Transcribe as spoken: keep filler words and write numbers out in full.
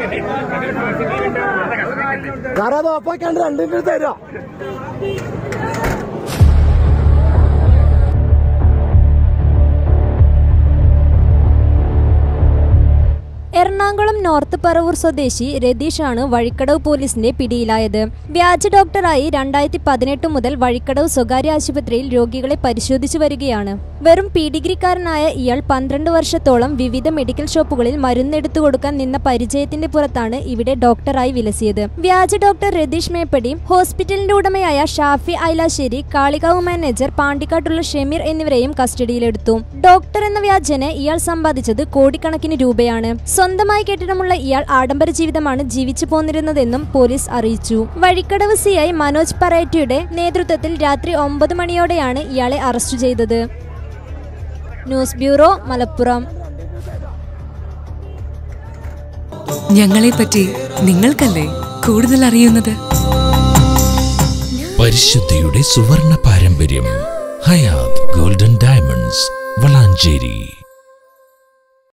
കാരണം അത് ഓപ്പാക്കാണ്ട് രണ്ടിന്റെ തരാം. എറണാകുളം നോർത്ത് പറവൂർ സ്വദേശി രതീഷാണ് വഴിക്കടവ് പോലീസിന്റെ പിടിയിലായത്. വ്യാജ ഡോക്ടറായി രണ്ടായിരത്തി പതിനെട്ട് മുതൽ വഴിക്കടവ് സ്വകാര്യ ആശുപത്രിയിൽ രോഗികളെ പരിശോധിച്ചു വരികയാണ്. വെറും പി ഡിഗ്രിക്കാരനായ ഇയാൾ പന്ത്രണ്ട് വർഷത്തോളം വിവിധ മെഡിക്കൽ ഷോപ്പുകളിൽ മരുന്നെടുത്തു കൊടുക്കാൻ നിന്ന പരിചയത്തിന്റെ പുറത്താണ് ഇവിടെ ഡോക്ടറായി വിലസിയത്. വ്യാജ ഡോക്ടർ രതീഷ് മേപ്പടി ഹോസ്പിറ്റലിന്റെ ഉടമയായ ഷാഫി ഐലാശ്ശേരി, കാളികാവ് മാനേജർ പാണ്ടിക്കാട്ടുള്ള ഷെമീർ എന്നിവരെയും കസ്റ്റഡിയിലെടുത്തു. ഡോക്ടർ എന്ന വ്യാജന് ഇയാൾ സമ്പാദിച്ചത് കോടിക്കണക്കിന് രൂപയാണ്. സ്വന്തമായി കെട്ടിടമുള്ള ഇയാൾ ആഡംബര ജീവിതമാണ് ജീവിച്ചു പോന്നിരുന്നതെന്നും പോലീസ് അറിയിച്ചു. വഴിക്കടവ് സി ഐ മനോജ് പറയറ്റിയുടെ നേതൃത്വത്തിൽ രാത്രി ഒമ്പത് മണിയോടെയാണ് ഇയാളെ അറസ്റ്റ് ചെയ്തത്. News bureau, Malappuram. ഞങ്ങളെ പറ്റി നിങ്ങൾക്കല്ലേ കൂടുതൽ അറിയുന്നത്? പരിശുദ്ധിയുടെ സുവർണ പാരമ്പര്യം. Hayath golden diamonds, Valanchery.